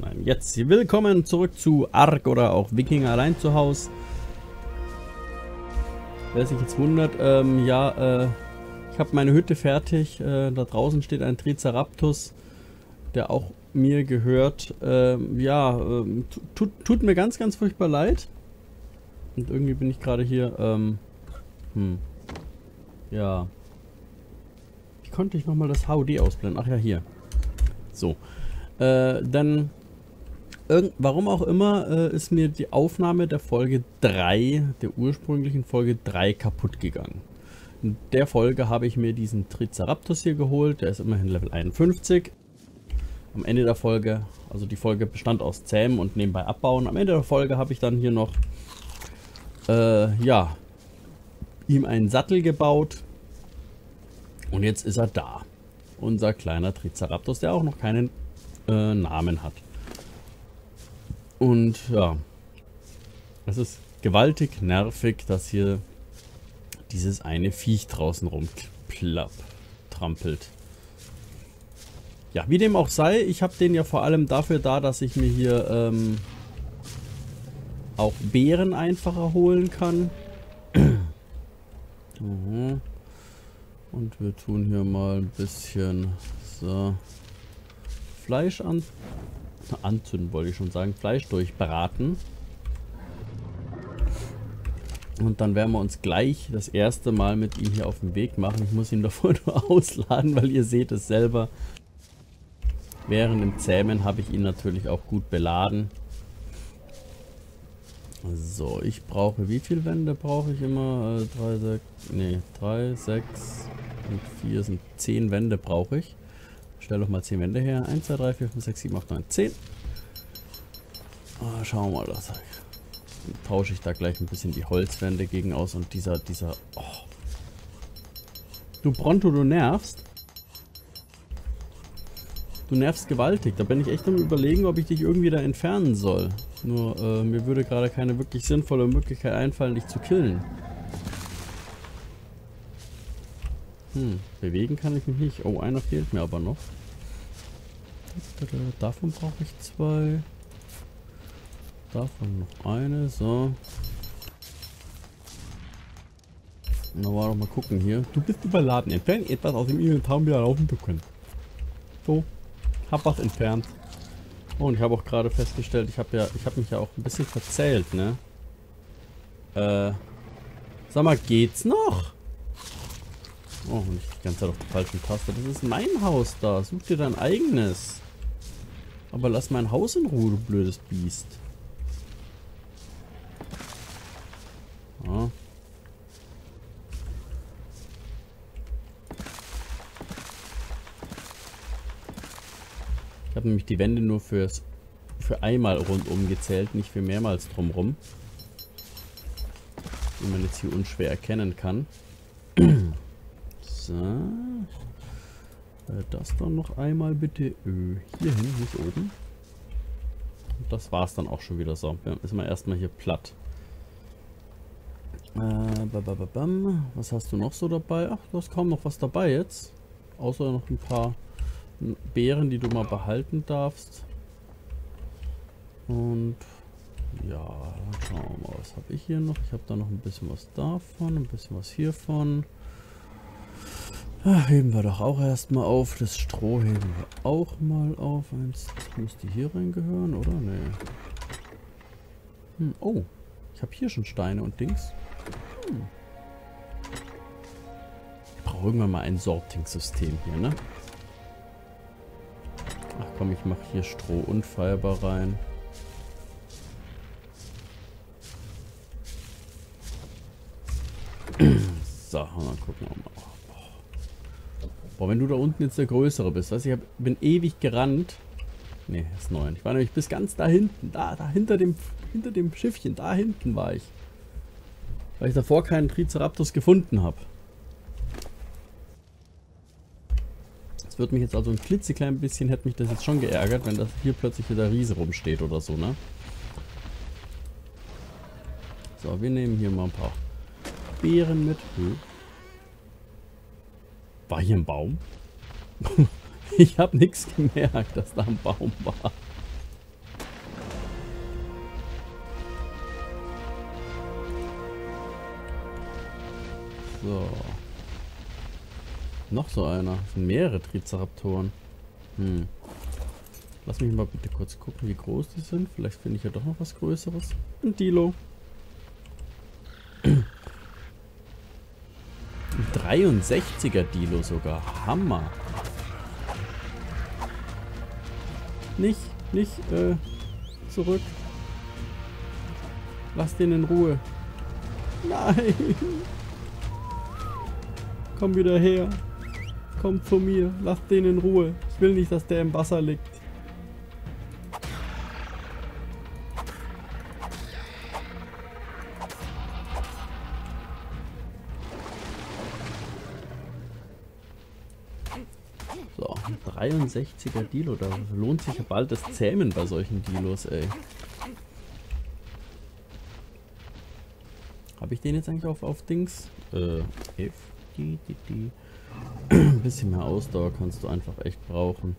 Jetzt willkommen zurück zu Ark oder auch Wikinger allein zu Haus. Wer sich jetzt wundert, ich habe meine Hütte fertig. Da draußen steht ein Triceratops, der auch mir gehört. Tut mir ganz, ganz furchtbar leid. Und irgendwie bin ich gerade hier, ja. Wie konnte ich nochmal das HUD ausblenden? Ach ja, hier. So. Warum auch immer, ist mir die Aufnahme der Folge 3, der ursprünglichen Folge 3 kaputt gegangen. In der Folge habe ich mir diesen Triceratops hier geholt, der ist immerhin Level 51. Am Ende der Folge, also die Folge bestand aus Zähmen und nebenbei abbauen. Am Ende der Folge habe ich dann hier noch, ihm einen Sattel gebaut. Und jetzt ist er da. Unser kleiner Triceratops, der auch noch keinen Namen hat. Und ja, es ist gewaltig nervig, dass hier dieses eine Viech draußen rumtrampelt. Ja, wie dem auch sei, ich habe den ja vor allem dafür da, dass ich mir hier auch Beeren einfacher holen kann. Und wir tun hier mal ein bisschen so Fleisch anzünden, wollte ich schon sagen. Fleisch durchbraten. Und dann werden wir uns gleich das erste Mal mit ihm hier auf den Weg machen. Ich muss ihn davor nur ausladen, weil ihr seht es selber. Während dem Zähmen habe ich ihn natürlich auch gut beladen. So, ich brauche, wie viele Wände brauche ich immer? 3, 6 und 4 sind 10 Wände brauche ich. Stell doch mal 10 Wände her. 1, 2, 3, 4, 5, 6, 7, 8, 9, 10. Schauen wir mal, das dann tausche ich da gleich ein bisschen die Holzwände gegen aus und dieser. Oh. Du Bronto, du nervst. Du nervst gewaltig. Da bin ich echt am Überlegen, ob ich dich irgendwie da entfernen soll. Nur, mir würde gerade keine wirklich sinnvolle Möglichkeit einfallen, dich zu killen. Bewegen kann ich mich nicht. Oh, einer fehlt mir aber noch. Davon brauche ich 2. Davon noch eine. So. Na, doch mal gucken hier. Du bist überladen. Entfernen etwas aus dem Inventar wieder laufen zu können. So. Hab was entfernt. Oh, und ich habe auch gerade festgestellt, ich habe mich ja auch ein bisschen verzählt, ne? Sag mal, geht's noch? Oh, nicht die ganze Zeit auf der falschen Taste. Das ist mein Haus da. Such dir dein eigenes. Aber lass mein Haus in Ruhe, du blödes Biest. Ja. Ich habe nämlich die Wände nur für einmal rundum gezählt, nicht für mehrmals drumrum. Wie man jetzt hier unschwer erkennen kann. So. Das dann noch einmal bitte hier hin, nicht oben. Und das war's dann auch schon wieder so. Dann ist man erstmal hier platt. Was hast du noch so dabei? Ach, du hast kaum noch was dabei jetzt. Außer noch ein paar Beeren, die du mal behalten darfst. Und ja, dann schauen wir mal, was habe ich hier noch? Ich habe da noch ein bisschen was davon, ein bisschen was hiervon. Heben wir doch auch erstmal auf. Das Stroh heben wir auch mal auf. Eins, das müsste hier reingehören, oder? Nee. Oh, ich habe hier schon Steine und Dings. Ich brauche irgendwann mal ein Sorting-System hier, ne? Ach komm, ich mache hier Stroh und Fiber rein. So, und dann gucken wir mal. Boah, wenn du da unten jetzt der Größere bist, weißt du, bin ewig gerannt. Ne, ist 9. Ich war nämlich bis ganz da hinten, da hinter dem Schiffchen, da hinten war ich. Weil ich davor keinen Triceratops gefunden habe. Das würde mich jetzt also ein klitzeklein bisschen, hätte mich das jetzt schon geärgert, wenn das hier plötzlich wieder Riese rumsteht oder so, ne? So, wir nehmen hier mal ein paar Beeren mit. War hier ein Baum? Ich habe nichts gemerkt, dass da ein Baum war. So. Noch so einer. Das sind mehrere Triceratoren. Lass mich mal bitte kurz gucken, wie groß die sind. Vielleicht finde ich ja doch noch was Größeres. Ein Dilo. Ein 63er Dilo sogar. Hammer. Nicht, zurück. Lass den in Ruhe. Nein. Komm wieder her. Komm zu mir. Lass den in Ruhe. Ich will nicht, dass der im Wasser liegt. So, ein 63er Dilo. Da lohnt sich ja bald das Zähmen bei solchen Dilos, ey. Habe ich den jetzt eigentlich auf Dings? F. Ein bisschen mehr Ausdauer kannst du einfach echt brauchen.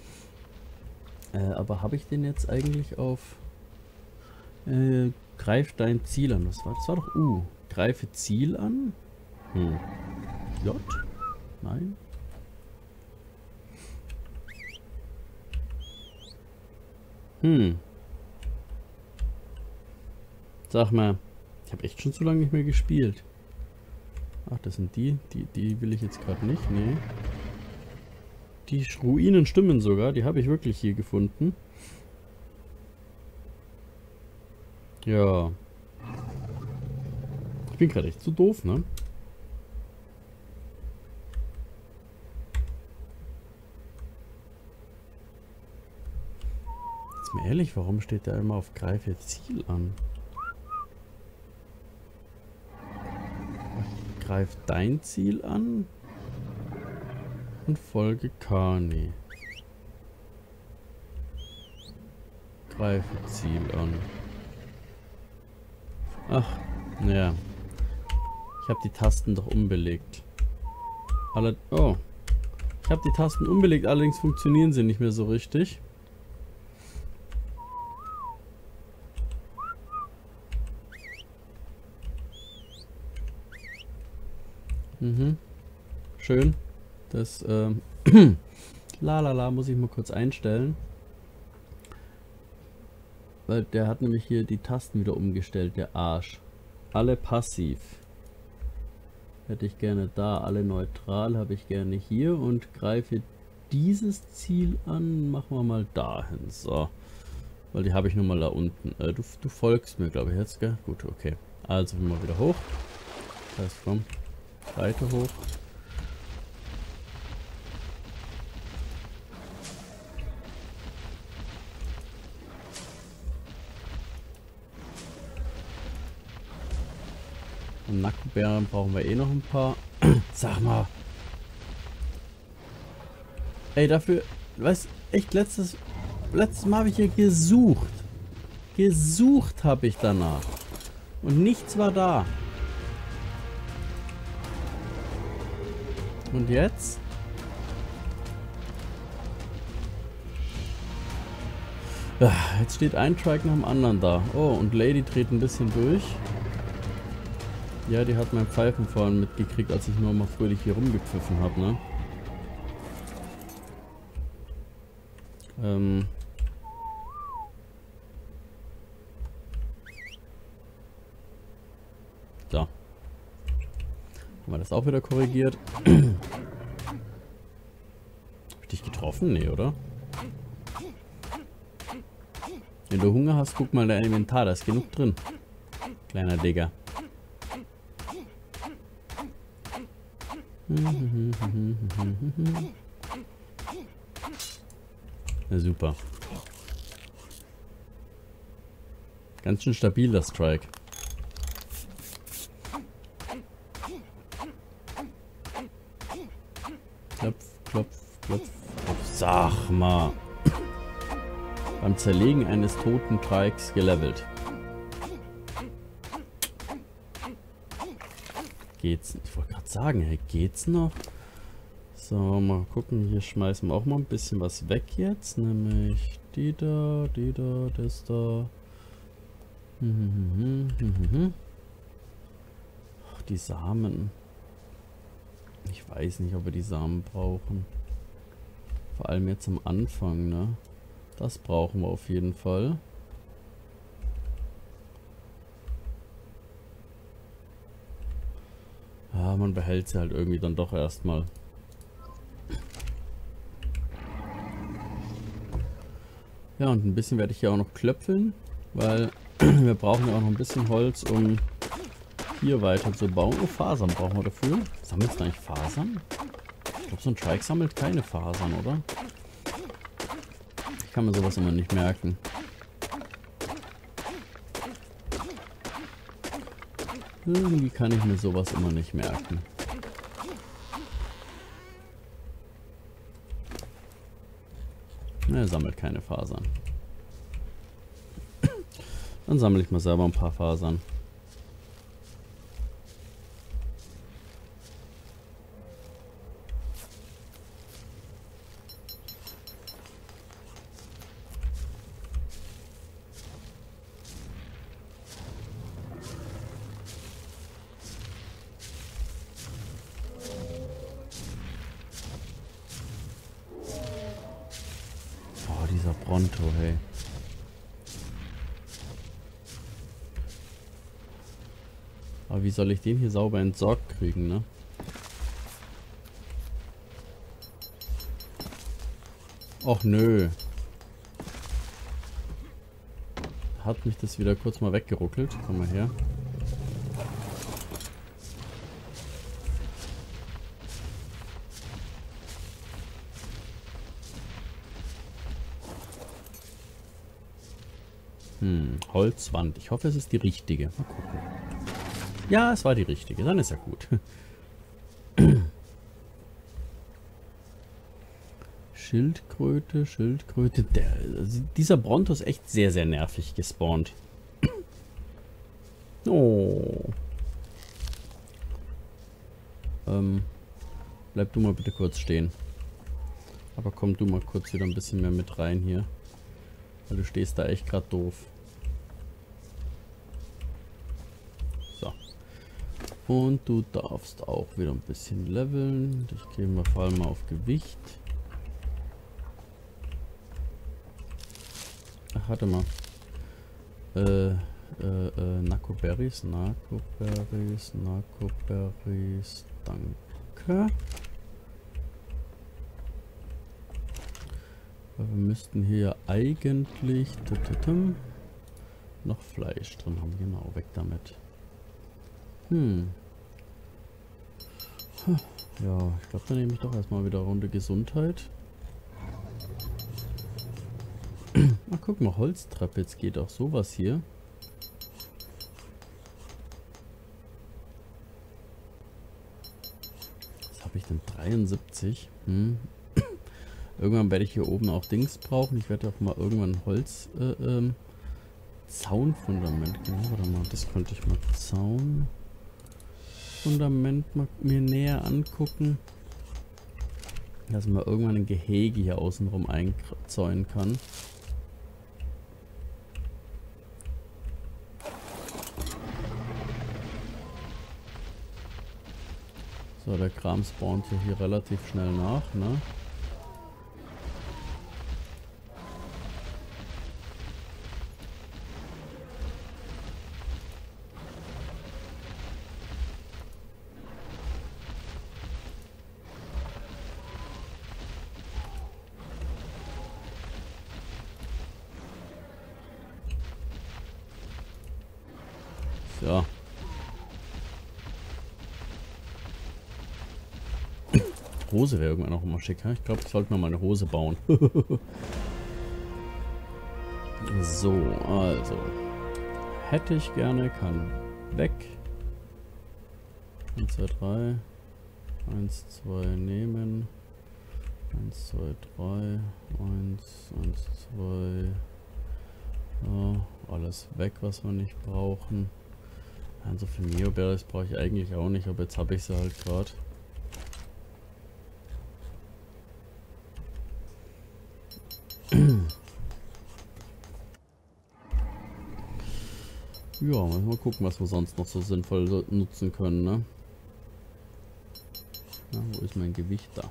Aber habe ich den jetzt eigentlich auf greif dein Ziel an? Was war das? War doch U. Greife Ziel an? J? Nein. Sag mal, ich habe echt schon so lange nicht mehr gespielt. Ach, das sind die will ich jetzt gerade nicht, nee. Die Ruinen stimmen sogar, die habe ich wirklich hier gefunden. Ja. Ich bin gerade echt so doof, ne? Jetzt mal ehrlich, warum steht der immer auf Greife Ziel an? Greif dein Ziel an und folge Kani. Greife Ziel an. Ach, naja. Ich habe die Tasten doch umbelegt. Oh. Ich habe die Tasten umbelegt, allerdings funktionieren sie nicht mehr so richtig. Schön. Das muss ich mal kurz einstellen. Weil der hat nämlich hier die Tasten wieder umgestellt, der Arsch. Alle passiv. Hätte ich gerne da. Alle neutral habe ich gerne hier. Und greife dieses Ziel an. Machen wir mal dahin. So. Weil die habe ich nun mal da unten. Du folgst mir, glaube ich, jetzt, gell? Gut, okay. Also mal wieder hoch. Das heißt, komm. Weiter hoch. Und Nackenbären brauchen wir eh noch ein paar. Sag mal. Ey, dafür, weißt echt, letztes Mal habe ich hier gesucht. Gesucht habe ich danach. Und nichts war da. Und jetzt? Jetzt steht ein Trike nach dem anderen da. Oh, und Lady dreht ein bisschen durch. Ja, die hat mein Pfeifen vorhin mitgekriegt, als ich nur mal fröhlich hier rumgepfiffen habe, ne? So. Haben wir das auch wieder korrigiert? Hab ich dich getroffen? Nee, oder? Wenn du Hunger hast, guck mal in dein Inventar, da ist genug drin. Kleiner Digger. Na super. Ganz schön stabil, das Strike. Klopf, klopf, klopf, klopf. Sag mal. Beim Zerlegen eines toten Trikes gelevelt. Geht's? Ich wollte gerade sagen, hey, geht's noch? So, mal gucken. Hier schmeißen wir auch mal ein bisschen was weg jetzt. Nämlich die da, das da. Ach, die Samen. Ich weiß nicht, ob wir die Samen brauchen. Vor allem jetzt am Anfang, ne? Das brauchen wir auf jeden Fall. Ja, man behält sie halt irgendwie dann doch erstmal. Ja, und ein bisschen werde ich hier auch noch klöpfeln, weil wir brauchen ja auch noch ein bisschen Holz, um hier weiter zu bauen. Oh, Fasern brauchen wir dafür. Sammelst du eigentlich Fasern? Ich glaube, so ein Trike sammelt keine Fasern, oder? Ich kann mir sowas immer nicht merken. Irgendwie kann ich mir sowas immer nicht merken. Er sammelt keine Fasern. Dann sammle ich mal selber ein paar Fasern. Oh, dieser Bronto, hey. Aber wie soll ich den hier sauber entsorgt kriegen, ne? Och nö. Hat mich das wieder kurz mal weggeruckelt. Komm mal her. Holzwand. Ich hoffe, es ist die richtige. Mal gucken. Ja, es war die richtige. Dann ist ja gut. Schildkröte, Schildkröte. Dieser Bronto ist echt sehr, sehr nervig gespawnt. Oh. Bleib du mal bitte kurz stehen. Aber komm du mal kurz wieder ein bisschen mehr mit rein hier. Weil du stehst da echt gerade doof. So. Und du darfst auch wieder ein bisschen leveln. Ich gehe mal vor allem mal auf Gewicht. Ach, warte mal. Nakoberries, Nakoberries, Nakoberries. Danke. Aber wir müssten hier eigentlich noch Fleisch drin haben. Genau, weg damit. Ja, ich glaube, dann nehme ich doch erstmal wieder Runde Gesundheit. Mal gucken, mal Holztreppe. Jetzt geht auch sowas hier. Was habe ich denn? 73? Irgendwann werde ich hier oben auch Dings brauchen. Ich werde auch mal irgendwann Holz Zaunfundament. Genau, warte mal, das könnte ich mal Zaunfundament mal mir näher angucken. Dass man irgendwann ein Gehege hier außenrum einzäunen kann. So, der Kram spawnt hier relativ schnell nach, ne? So. Hose wäre irgendwann auch immer schicker. Ich glaube, ich sollte mir mal eine Hose bauen. So, also. Hätte ich gerne, kann weg. 1, 2, 3. 1, 2 nehmen. 1, 2, 3. 1, 1, 2. Ja, alles weg, was wir nicht brauchen. Also für Neoberries brauche ich eigentlich auch nicht, aber jetzt habe ich sie halt gerade. Ja, mal gucken, was wir sonst noch so sinnvoll nutzen können, ne? Ja, wo ist mein Gewicht da?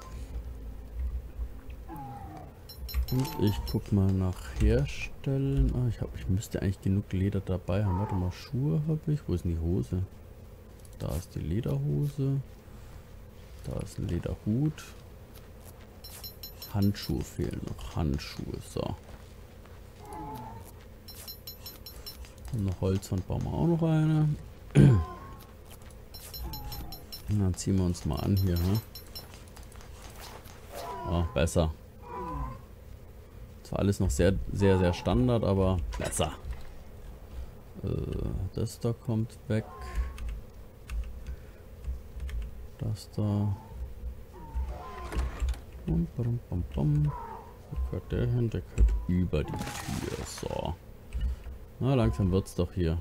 Und ich guck mal nach Herstellen. Ah, ich müsste eigentlich genug Leder dabei haben. Warte mal, Schuhe habe ich. Wo ist denn die Hose? Da ist die Lederhose. Da ist ein Lederhut. Handschuhe fehlen noch. Handschuhe, so. Und eine Holzwand bauen wir auch noch eine. Und dann ziehen wir uns mal an hier. Ne? Oh, besser. Zwar alles noch sehr, sehr, sehr Standard, aber besser. Das da kommt weg. Das da. Bum, bum, bum, bum. Wo gehört der hin? Der gehört über die Tür. So. Na, langsam wird's doch hier.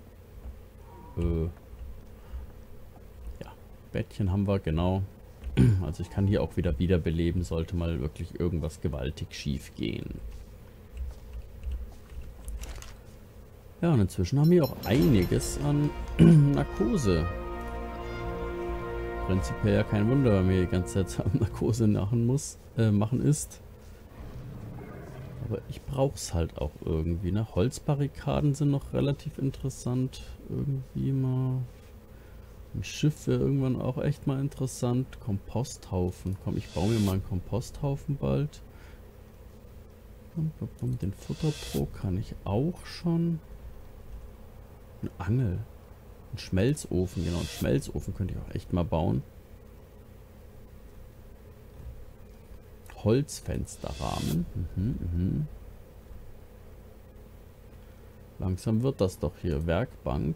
Ja, Bettchen haben wir, genau. Also ich kann hier auch wieder wiederbeleben, sollte mal wirklich irgendwas gewaltig schief gehen. Ja, und inzwischen haben wir auch einiges an Narkose. Prinzipiell ja kein Wunder, weil mir die ganze Zeit Narkose machen ist. Aber ich brauche es halt auch irgendwie. Ne? Holzbarrikaden sind noch relativ interessant. Irgendwie mal. Ein Schiff wäre irgendwann auch echt mal interessant. Komposthaufen. Komm, ich baue mir mal einen Komposthaufen bald. Den Futterpro kann ich auch schon. Eine Angel. Ein Schmelzofen, genau. Einen Schmelzofen könnte ich auch echt mal bauen. Holzfensterrahmen. Langsam wird das doch hier. Werkbank.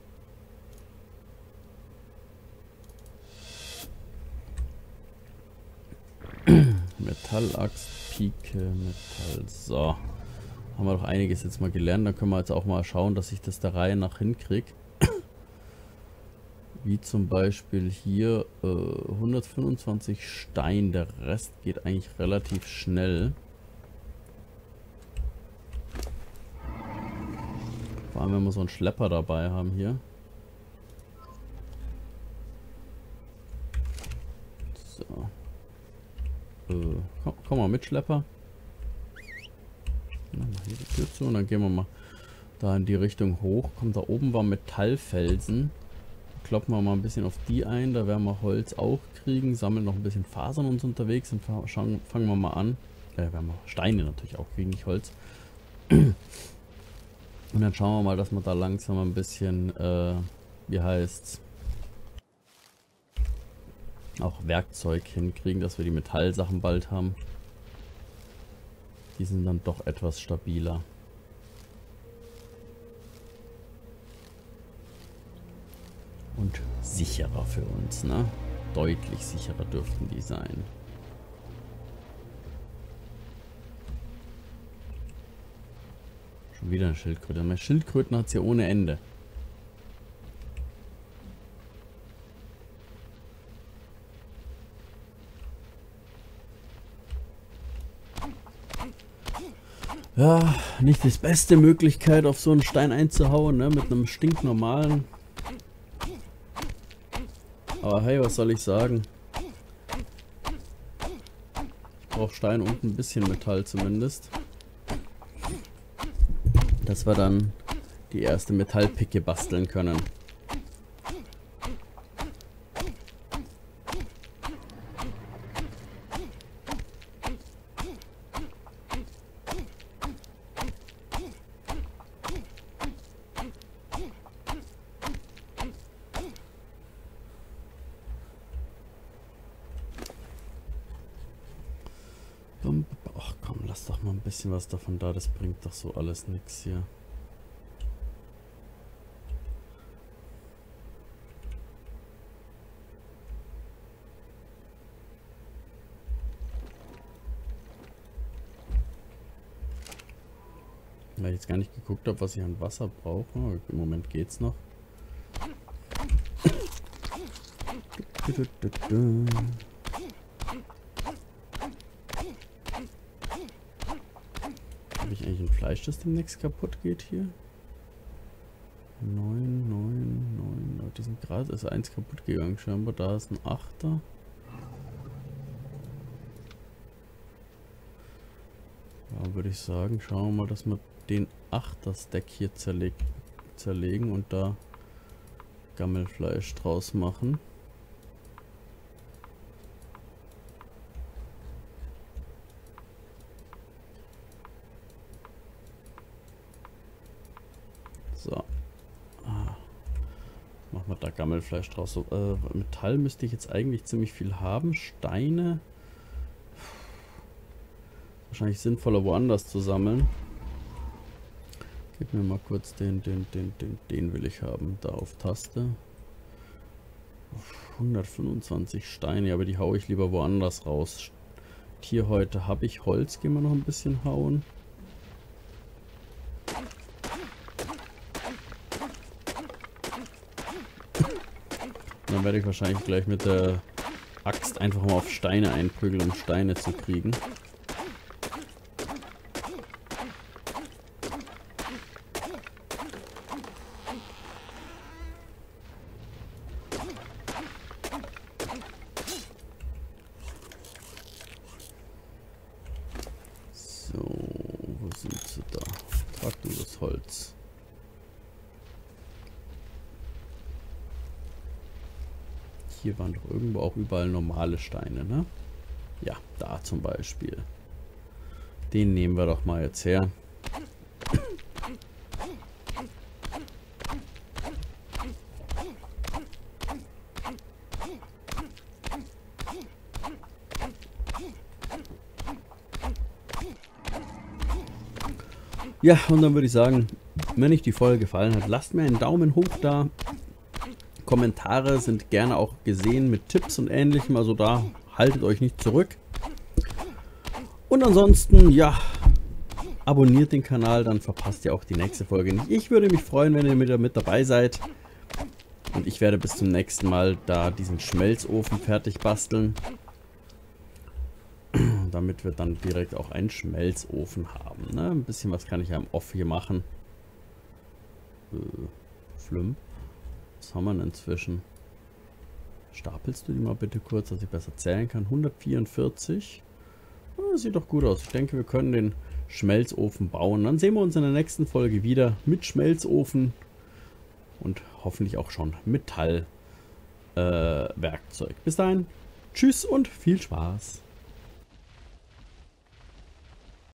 Metallaxt, Pike, Metall. So. Haben wir doch einiges jetzt mal gelernt. Dann können wir jetzt auch mal schauen, dass ich das der Reihe nach hinkriege. Wie zum Beispiel hier 125 Stein. Der Rest geht eigentlich relativ schnell. Vor allem, wenn wir so einen Schlepper dabei haben hier. So. Komm mal mit, Schlepper. Machen wir hier die Tür zu und dann gehen wir mal da in die Richtung hoch. Kommt, da oben war Metallfelsen. Kloppen wir mal ein bisschen auf die ein. Da werden wir Holz auch kriegen. Sammeln noch ein bisschen Fasern uns unterwegs und fangen wir mal an. Werden wir Steine natürlich auch kriegen, nicht Holz. Und dann schauen wir mal, dass wir da langsam ein bisschen, wie heißt's, auch Werkzeug hinkriegen, dass wir die Metallsachen bald haben. Die sind dann doch etwas stabiler. Und sicherer für uns, ne? Deutlich sicherer dürften die sein. Schon wieder eine Schildkröte. Mehr Schildkröten hat es ja ohne Ende. Ja, nicht die beste Möglichkeit, auf so einen Stein einzuhauen, ne? Mit einem stinknormalen. Aber hey, was soll ich sagen? Ich brauche Stein und ein bisschen Metall zumindest. Dass wir dann die erste Metallpicke basteln können. Ach komm, lass doch mal ein bisschen was davon da, das bringt doch so alles nichts hier. Weil ich jetzt gar nicht geguckt habe, was ich an Wasser brauche. Im Moment geht's noch. Habe ich eigentlich ein Fleisch, das demnächst kaputt geht hier? 9, 9, 9. die sind gerade, ist eins kaputt gegangen scheinbar. Da ist ein Achter. Ja, würde ich sagen, schauen wir mal, dass wir den Achter-Stack hier zerlegen und da Gammelfleisch draus machen. So. Machen wir da Gammelfleisch draus. So, Metall müsste ich jetzt eigentlich ziemlich viel haben. Steine. Wahrscheinlich sinnvoller woanders zu sammeln. Gib mir mal kurz den will ich haben. Da auf Taste. 125 Steine, aber die haue ich lieber woanders raus. Tierhäute habe ich. Holz gehen wir noch ein bisschen hauen. Dann werde ich wahrscheinlich gleich mit der Axt einfach mal auf Steine einprügeln, um Steine zu kriegen. So, wo sind sie da? Trag du das Holz. Hier waren doch irgendwo auch überall normale Steine, ne? Ja, da zum Beispiel. Den nehmen wir doch mal jetzt her. Ja, und dann würde ich sagen, wenn euch die Folge gefallen hat, lasst mir einen Daumen hoch da. Kommentare sind gerne auch gesehen mit Tipps und Ähnlichem, also da haltet euch nicht zurück. Und ansonsten, ja, abonniert den Kanal, dann verpasst ihr auch die nächste Folge nicht. Ich würde mich freuen, wenn ihr wieder mit dabei seid. Und ich werde bis zum nächsten Mal da diesen Schmelzofen fertig basteln. Damit wir dann direkt auch einen Schmelzofen haben. Ne? Ein bisschen was kann ich ja im Off hier machen. Flüm. Was haben wir denn inzwischen? Stapelst du die mal bitte kurz, dass ich besser zählen kann? 144. Sieht doch gut aus. Ich denke, wir können den Schmelzofen bauen. Dann sehen wir uns in der nächsten Folge wieder mit Schmelzofen und hoffentlich auch schon Metallwerkzeug. Bis dahin, tschüss und viel Spaß.